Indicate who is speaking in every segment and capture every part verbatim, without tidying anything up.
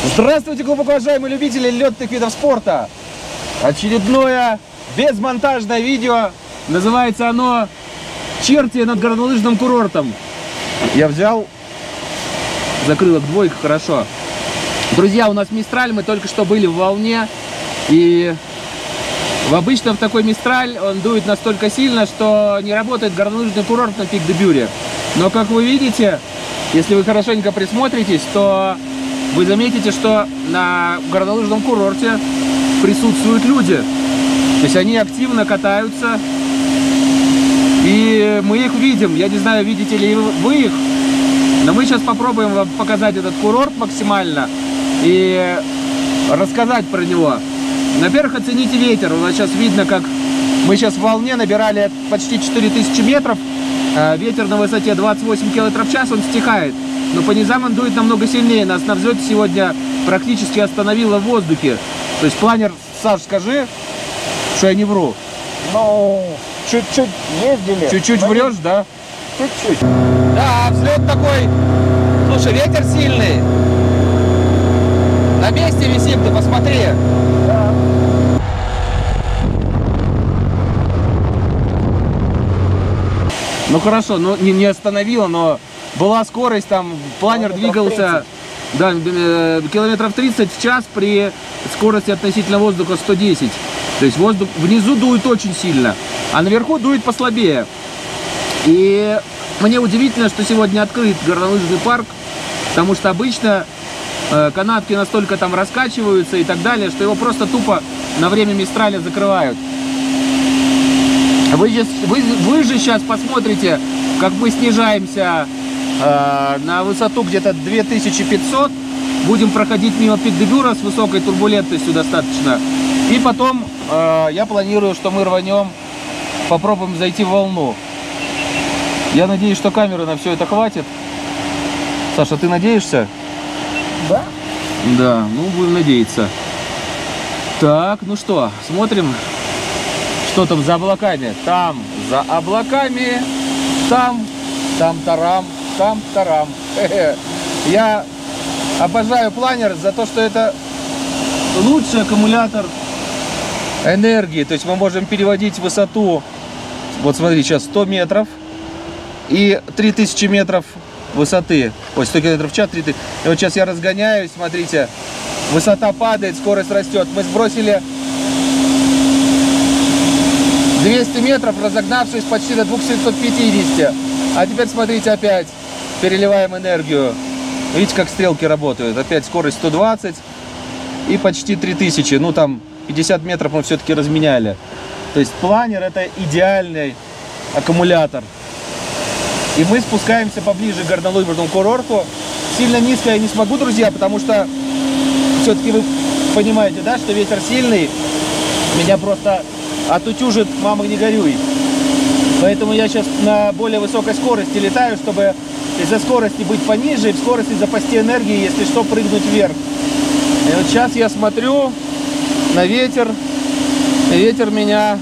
Speaker 1: Здравствуйте, глубоко уважаемые любители летных видов спорта! Очередное безмонтажное видео. Называется оно «Черти над горнолыжным курортом». Я взял закрылок двойка, хорошо. Друзья, у нас Мистраль, мы только что были в волне. И в обычном такой Мистраль он дует настолько сильно, что не работает горнолыжный курорт на Пик-де-Бюре. Но, как вы видите, если вы хорошенько присмотритесь, то вы заметите, что на горнолыжном курорте присутствуют люди. То есть они активно катаются, и мы их видим. Я не знаю, видите ли вы их, но мы сейчас попробуем вам показать этот курорт максимально и рассказать про него. Во-первых, оцените ветер. У нас сейчас видно, как мы сейчас в волне набирали почти четыре тысячи метров. Ветер на высоте двадцать восемь километров в час, он стихает. Но по низам он дует намного сильнее. Нас на взлете сегодня практически остановило в воздухе. То есть планер, Саш, скажи, что я не вру.
Speaker 2: Ну, чуть-чуть ездили.
Speaker 1: Чуть-чуть врешь, да?
Speaker 2: Чуть-чуть.
Speaker 1: Да, взлет такой. Слушай, ветер сильный. На месте висим, ты посмотри.
Speaker 2: Да.
Speaker 1: Ну хорошо, ну не, не остановило, но была скорость, там планер двигался, да, э, километров тридцать в час при скорости относительно воздуха сто десять. То есть воздух внизу дует очень сильно, а наверху дует послабее. И мне удивительно, что сегодня открыт горнолыжный парк, потому что обычно э, канатки настолько там раскачиваются и так далее, что его просто тупо на время Мистраля закрывают. Вы же, вы, вы же сейчас посмотрите, как мы снижаемся э, на высоту где-то две тысячи пятьсот. Будем проходить мимо Пик-де-Бюра с высокой турбулентностью достаточно. И потом э, я планирую, что мы рванем, попробуем зайти в волну. Я надеюсь, что камеры на все это хватит. Саша, ты надеешься?
Speaker 2: Да?
Speaker 1: Да, ну будем надеяться. Так, ну что, смотрим. Что там за облаками? Там за облаками, там, там-тарам, там-тарам. Я обожаю планер за то, что это лучший аккумулятор энергии. То есть мы можем переводить высоту, вот смотри, сейчас сто метров и три тысячи метров высоты. Ой, сто километров в час, три тысячи. И вот сейчас я разгоняюсь, смотрите, высота падает, скорость растет. Мы сбросили двести метров, разогнавшись почти до двухсот пятидесяти. А теперь смотрите, опять переливаем энергию. Видите, как стрелки работают. Опять скорость сто двадцать и почти три тысячи. Ну, там пятьдесят метров мы все-таки разменяли. То есть планер — это идеальный аккумулятор. И мы спускаемся поближе к горнолыжному курорту. Сильно низко я не смогу, друзья, потому что все-таки вы понимаете, да, что ветер сильный. Меня просто отутюжит, мама, не горюй. Поэтому я сейчас на более высокой скорости летаю, чтобы из-за скорости быть пониже и в скорости запасти энергии, если что, прыгнуть вверх. И вот сейчас я смотрю на ветер. И ветер меня...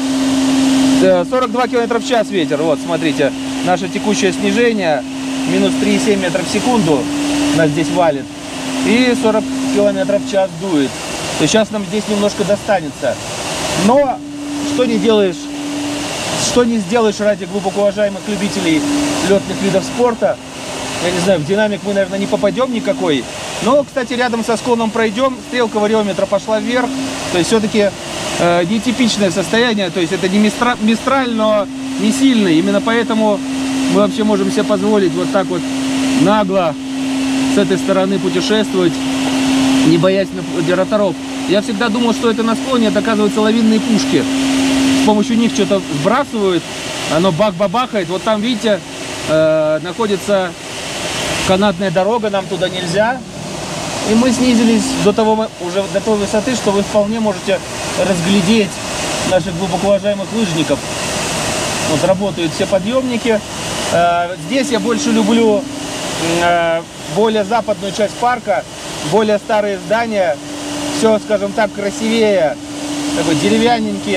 Speaker 1: сорок два километра в час ветер. Вот, смотрите, наше текущее снижение. Минус три и семь метров в секунду нас здесь валит. И сорок километров в час дует. То есть сейчас нам здесь немножко достанется. Но что не делаешь, что не сделаешь ради глубоко уважаемых любителей летных видов спорта. Я не знаю, в динамик мы, наверное, не попадем никакой. Но, кстати, рядом со склоном пройдем, стрелка вариометра пошла вверх. То есть все-таки э, нетипичное состояние. То есть это не мистра, мистраль, но не сильный. Именно поэтому мы вообще можем себе позволить вот так вот нагло с этой стороны путешествовать, не боясь роторов. Я всегда думал, что это на склоне, это, оказывается, лавинные пушки. С помощью них что-то сбрасывают, оно бах-бабахает. Вот там, видите, э, находится канатная дорога, нам туда нельзя. И мы снизились до того, уже до той высоты, что вы вполне можете разглядеть наших глубоко уважаемых лыжников. Вот работают все подъемники. Э, здесь я больше люблю э, более западную часть парка, более старые здания. Все, скажем так, красивее, такой деревянненький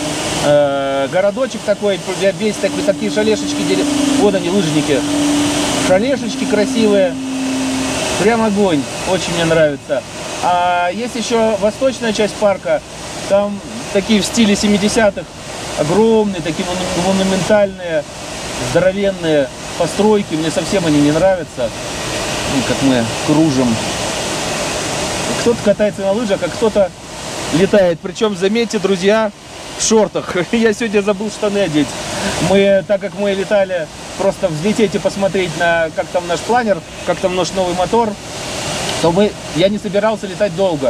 Speaker 1: э, городочек такой, весь такой, такие шалешечки, дерев... вот они, лыжники, шалешечки красивые, Прям огонь, очень мне нравится. А есть еще восточная часть парка, там такие в стиле семидесятых, огромные, такие монументальные, здоровенные постройки, мне совсем они не нравятся. И как мы кружим. Кто-то катается на лыжах, а кто-то летает. Причем, заметьте, друзья, в шортах. Я сегодня забыл штаны одеть. Мы, так как мы летали, просто взлететь и посмотреть на, как там наш планер, как там наш новый мотор, то мы, я не собирался летать долго.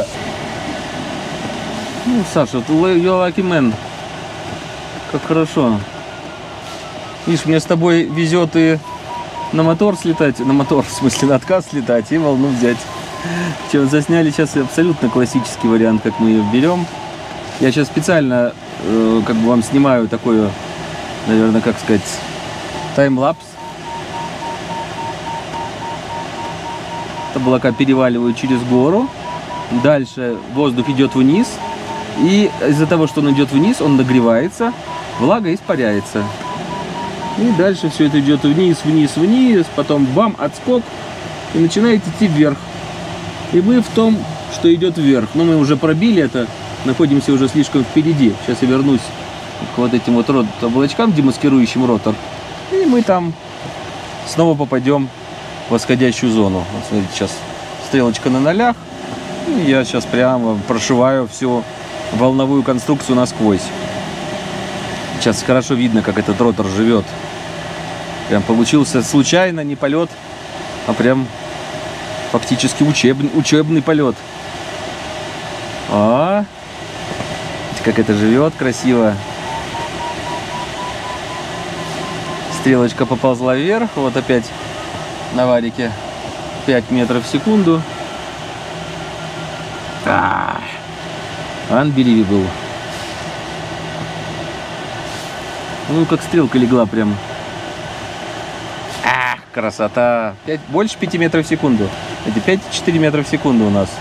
Speaker 1: Ну, Саша, ты lucky man. Как хорошо. Видишь, мне с тобой везет и на мотор слетать, на мотор, в смысле, на отказ слетать и волну взять. Че, засняли сейчас абсолютно классический вариант, как мы ее берем. Я сейчас специально э, как бы вам снимаю такой, наверное, как сказать, таймлапс. Облака переваливают через гору. Дальше воздух идет вниз. И из-за того, что он идет вниз, он нагревается, влага испаряется. И дальше все это идет вниз, вниз, вниз. Потом бам, отскок. И начинает идти вверх. И мы в том, что идет вверх. Но мы уже пробили это. Находимся уже слишком впереди. Сейчас я вернусь к вот этим вот облачкам, демаскирующим ротор. И мы там снова попадем в восходящую зону. Вот смотрите, сейчас стрелочка на нолях. И я сейчас прямо прошиваю всю волновую конструкцию насквозь. Сейчас хорошо видно, как этот ротор живет. Прям получился случайно, не полет, а прям фактически учебный, учебный полет. А, как это живет красиво. Стрелочка поползла вверх. Вот опять на варике пять метров в секунду. А, unbelievable. Ну, как стрелка легла прям. Ах, красота. пять, больше пяти метров в секунду. Это пять-четыре метра в секунду у нас.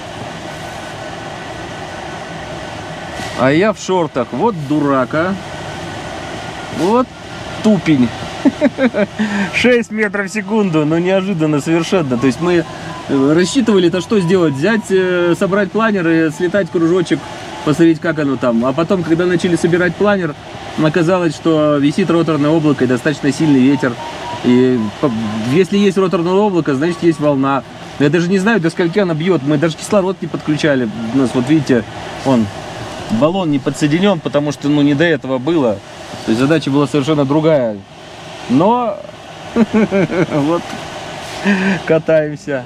Speaker 1: А я в шортах. Вот дурака. Вот тупень. шесть метров в секунду. Ну, неожиданно совершенно. То есть мы рассчитывали-то что сделать? Взять, собрать планер и слетать кружочек, посмотреть, как оно там. А потом, когда начали собирать планер, оказалось, что висит роторное облако и достаточно сильный ветер. И если есть роторное облако, значит есть волна. Я даже не знаю, до скольки она бьет. Мы даже кислород не подключали. У нас, вот видите, он, баллон не подсоединен, потому что, ну, не до этого было. То есть задача была совершенно другая. Но вот катаемся.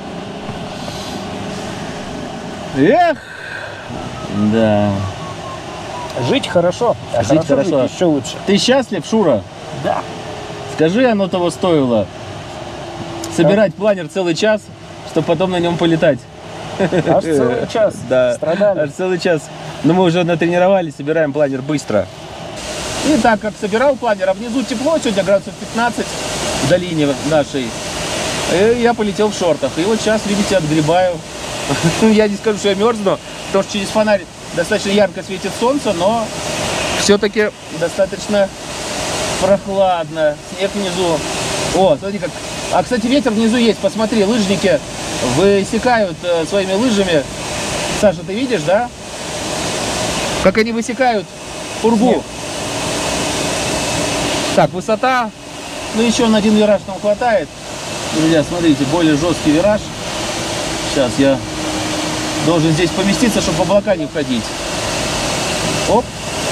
Speaker 1: Эх, да.
Speaker 2: Жить хорошо, а
Speaker 1: Жить
Speaker 2: хорошо,
Speaker 1: хорошо.
Speaker 2: жить еще лучше.
Speaker 1: Ты счастлив, Шура?
Speaker 2: Да.
Speaker 1: Скажи, оно того стоило. Собирать планер целый час, чтобы потом на нем полетать.
Speaker 2: Аж целый час
Speaker 1: Да,
Speaker 2: страдали.
Speaker 1: аж целый час. Но мы уже натренировались, собираем планер быстро. И так как собирал планер, а внизу тепло, сегодня градусов пятнадцать в долине нашей, и я полетел в шортах. И вот сейчас, видите, отгребаю. Я не скажу, что я мерзну, потому что через фонарь достаточно ярко светит солнце, но все-таки достаточно прохладно. Снег внизу. О, смотри как. А, кстати, ветер внизу есть. Посмотри, лыжники высекают э, своими лыжами. Саша, ты видишь, да? Как они высекают пургу. Нет. Так, высота. Ну, еще на один вираж нам хватает. Друзья, смотрите, более жесткий вираж. Сейчас я должен здесь поместиться, чтобы в облака не входить. Оп.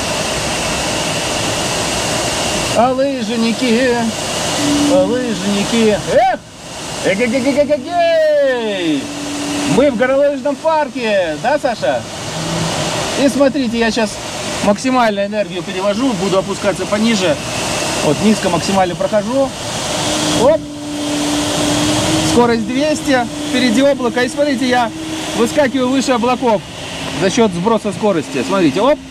Speaker 1: А лыжники, а лыжники. Эх! Эгегегегегегей! Мы в горнолыжном парке, да, Саша? И смотрите, я сейчас максимальную энергию перевожу, буду опускаться пониже. Вот, низко максимально прохожу. Оп! Скорость двести, впереди облако. И смотрите, я выскакиваю выше облаков за счет сброса скорости. Смотрите, оп!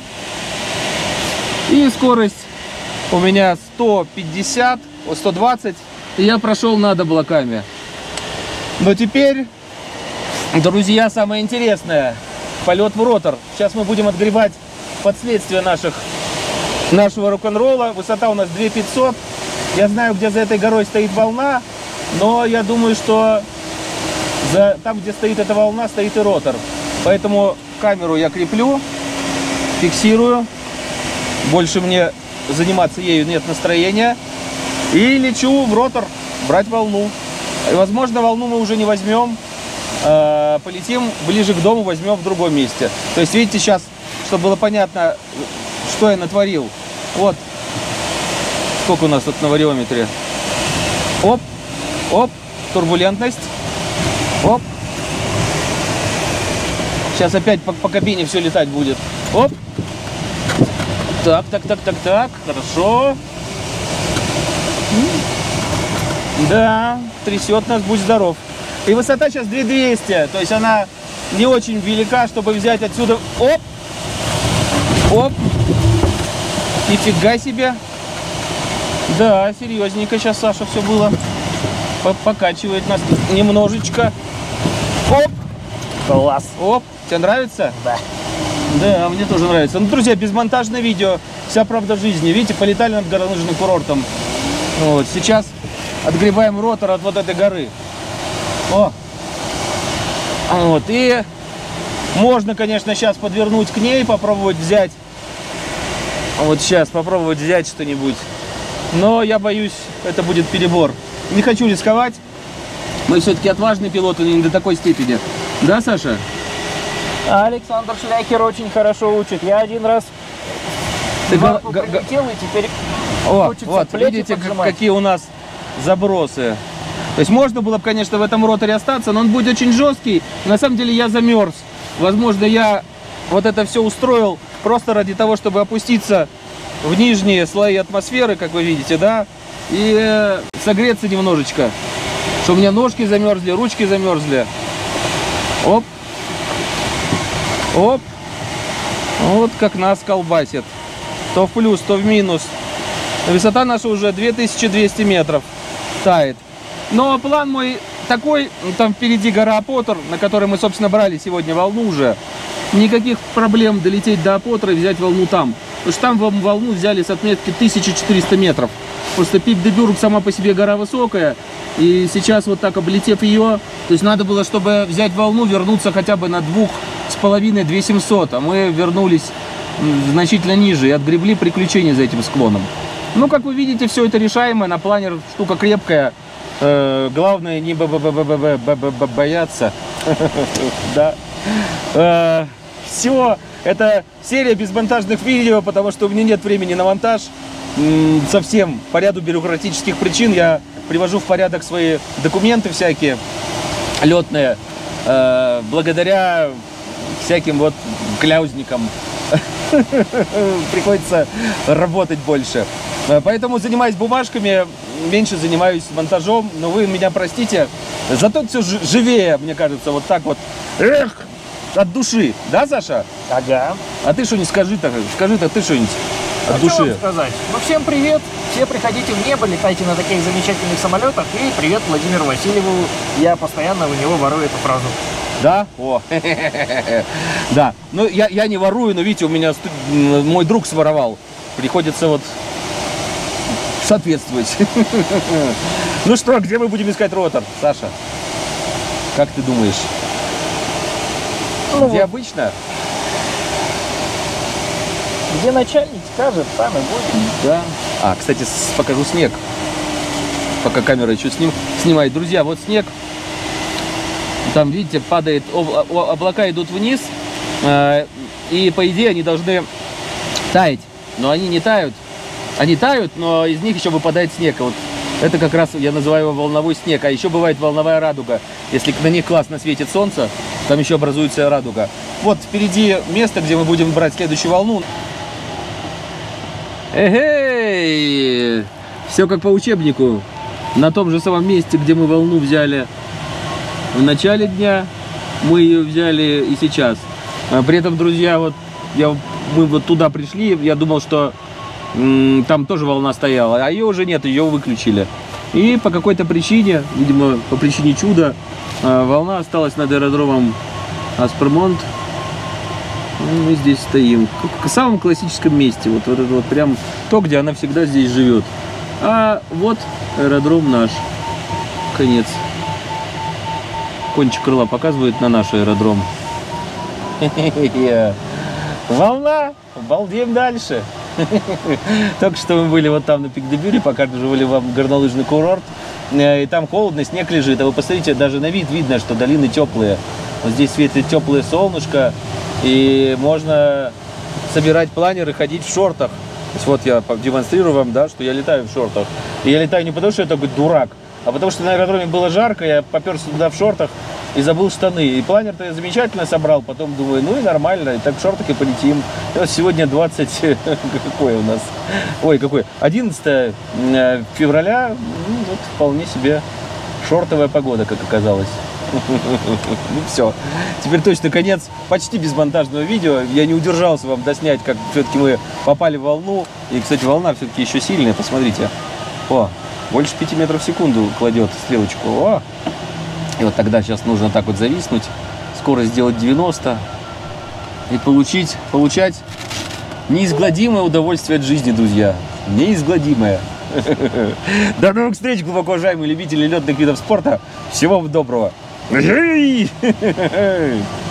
Speaker 1: И скорость у меня сто пятьдесят, сто двадцать. И я прошел над облаками. Но теперь, друзья, самое интересное. Полет в ротор. Сейчас мы будем отгребать последствия наших, нашего рок-н-ролла. Высота у нас две тысячи пятьсот. Я знаю, где за этой горой стоит волна. Но я думаю, что За, там, где стоит эта волна, стоит и ротор. Поэтому камеру я креплю, фиксирую. Больше мне заниматься ею нет настроения. И лечу в ротор брать волну. И, возможно, волну мы уже не возьмем. Э, полетим ближе к дому, возьмем в другом месте. То есть, видите, сейчас, чтобы было понятно, что я натворил. Вот. Сколько у нас тут на вариометре? Оп, оп, турбулентность. Оп. Сейчас опять по, по кабине все летать будет. Оп. Так, так, так, так, так. Хорошо. Да, трясет нас, будь здоров. И высота сейчас две тысячи двести. То есть она не очень велика, чтобы взять отсюда. Оп. Оп. Нифига себе. Да, серьезненько сейчас, Саша, все было. Покачивает нас немножечко. Оп.
Speaker 2: Класс.
Speaker 1: Оп. Тебе нравится?
Speaker 2: Да.
Speaker 1: Да, мне тоже нравится. Ну, друзья, безмонтажное видео. Вся правда жизни. Видите, полетали над горнолыжным курортом. Вот, сейчас отгребаем ротор от вот этой горы. О. Вот, и можно, конечно, сейчас подвернуть к ней, попробовать взять. Вот сейчас попробовать взять что-нибудь. Но я боюсь, это будет перебор. Не хочу рисковать. Мы все-таки отважные пилоты, но не до такой степени. Да, Саша?
Speaker 2: Александр Шлякер очень хорошо учит. Я один раз
Speaker 1: Ты
Speaker 2: два
Speaker 1: га- га-
Speaker 2: прилетел, и теперь
Speaker 1: О,
Speaker 2: хочется
Speaker 1: вот,
Speaker 2: плети
Speaker 1: видите, как-
Speaker 2: поджимать.
Speaker 1: какие у нас забросы. То есть можно было бы, конечно, в этом роторе остаться, но он будет очень жесткий. На самом деле я замерз. Возможно, я вот это все устроил просто ради того, чтобы опуститься в нижние слои атмосферы, как вы видите, да, и э, согреться немножечко. Что у меня ножки замерзли, ручки замерзли. Оп. Оп. Вот как нас колбасит. То в плюс, то в минус. Высота наша уже две тысячи двести метров. Тает. Но план мой такой. Там впереди гора Апотер, на которой мы, собственно, брали сегодня волну уже. Никаких проблем долететь до Апотера и взять волну там. Потому что там волну взяли с отметки тысяча четыреста метров. Просто Пик-де-Бюрг сама по себе гора высокая. И сейчас вот так облетев ее, то есть надо было, чтобы взять волну, вернуться хотя бы на двух с половиной — две тысячи семьсот. А мы вернулись значительно ниже и отгребли приключения за этим склоном. Ну, как вы видите, все это решаемо. На планер штука крепкая. Э, главное не бояться. Да. Все. Это серия безмонтажных видео, потому что у меня нет времени на монтаж. Совсем по ряду бюрократических причин я привожу в порядок свои документы всякие летные, э, благодаря всяким вот кляузникам. Приходится работать больше. Поэтому занимаюсь бумажками, меньше занимаюсь монтажом. Но вы меня простите, зато все живее, мне кажется, вот так вот. Эх, от души. Да, Саша?
Speaker 2: Ага.
Speaker 1: А ты что-нибудь скажи-то, скажи-то ты что-нибудь от
Speaker 2: А
Speaker 1: души.
Speaker 2: что вам сказать? Ну, всем привет. Все приходите в небо, летайте на таких замечательных самолетах. И привет Владимиру Васильеву. Я постоянно у него ворую эту фразу.
Speaker 1: Да? О, да. Ну, я, я не ворую, но видите, у меня мой друг своровал. Приходится вот соответствовать. Ну что, где мы будем искать ротор, Саша? Как ты думаешь?
Speaker 2: Ну,
Speaker 1: Где
Speaker 2: вот,
Speaker 1: обычно?
Speaker 2: где начальник скажет, там и будем.
Speaker 1: Да. А, кстати, с- покажу снег. Пока камера еще сним, снимает. Друзья, вот снег. Там, видите, падает, об- о- облака идут вниз. э, И, по идее, они должны таять. Но они не тают. Они тают, но из них еще выпадает снег. И вот это как раз я называю его волновой снег. А еще бывает волновая радуга. Если на них классно светит солнце, там еще образуется радуга. Вот впереди место, где мы будем брать следующую волну. Эгей! Все как по учебнику. На том же самом месте, где мы волну взяли в начале дня, мы ее взяли и сейчас. А при этом, друзья, вот я, мы вот туда пришли, я думал, что м, там тоже волна стояла, а ее уже нет, ее выключили. И по какой-то причине, видимо, по причине чуда, а, волна осталась над аэродромом Аспермонт. Мы здесь стоим. В самом классическом месте. Вот, вот это вот прям то, где она всегда здесь живет. А вот аэродром наш. Конец. кончик крыла показывает на наш аэродром. Волна! Балдеем дальше. Только что мы были вот там на Пик-де-Бюре, показывали вам горнолыжный курорт. И там холодно, снег лежит. А вы посмотрите, даже на вид видно, что долины теплые. Вот здесь светит теплое солнышко. И можно собирать планер и ходить в шортах. То есть вот я демонстрирую вам, да, что я летаю в шортах. И я летаю не потому, что я такой дурак, а потому что на аэродроме было жарко, я поперся туда в шортах и забыл штаны. И планер-то я замечательно собрал, потом думаю, ну и нормально, и так в шортах и полетим. И вот сегодня двадцать, какое у нас, ой, какой, одиннадцатое февраля, ну вот вполне себе шортовая погода, как оказалось. Ну все, теперь точно конец почти безмонтажного видео. Я не удержался вам доснять, как все-таки мы попали в волну. И, кстати, волна все-таки еще сильная, посмотрите. О, больше пяти метров в секунду кладет стрелочку. О! И вот тогда сейчас нужно так вот зависнуть, скорость сделать девяносто и получить, получать неизгладимое удовольствие от жизни, друзья. Неизгладимое. До новых встреч, глубоко уважаемые любители летных видов спорта. Всего вам доброго. Эй!